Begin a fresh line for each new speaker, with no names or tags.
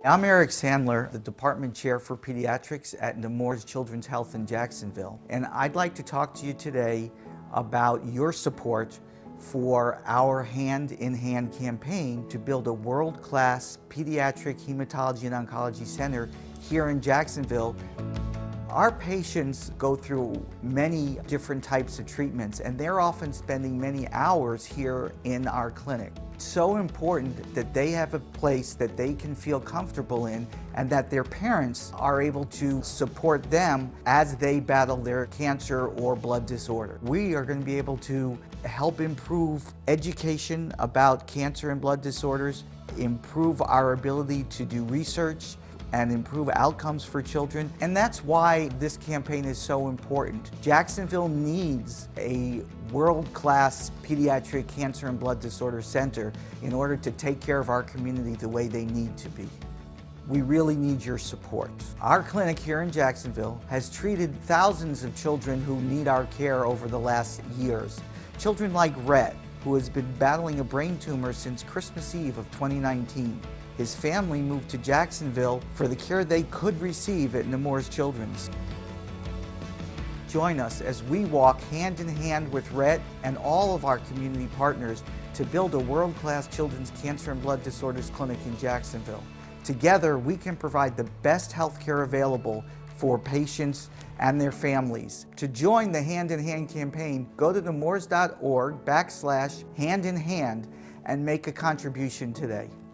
I'm Eric Sandler, the Department Chair for Pediatrics at Nemours Children's Health in Jacksonville. And I'd like to talk to you today about your support for our Hand in Hand campaign to build a world-class pediatric hematology and oncology center here in Jacksonville. Our patients go through many different types of treatments, and they're often spending many hours here in our clinic. It's so important that they have a place that they can feel comfortable in and that their parents are able to support them as they battle their cancer or blood disorder. We are going to be able to help improve education about cancer and blood disorders, improve our ability to do research, and improve outcomes for children. And that's why this campaign is so important. Jacksonville needs a world-class pediatric cancer and blood disorder center in order to take care of our community the way they need to be. We really need your support. Our clinic here in Jacksonville has treated thousands of children who need our care over the last years. Children like Rhett, who has been battling a brain tumor since Christmas Eve of 2019. His family moved to Jacksonville for the care they could receive at Nemours Children's. Join us as we walk hand in hand with Rhett and all of our community partners to build a world-class children's cancer and blood disorders clinic in Jacksonville. Together, we can provide the best health care available for patients and their families. To join the Hand in Hand campaign, go to nemours.org/handinhand and make a contribution today.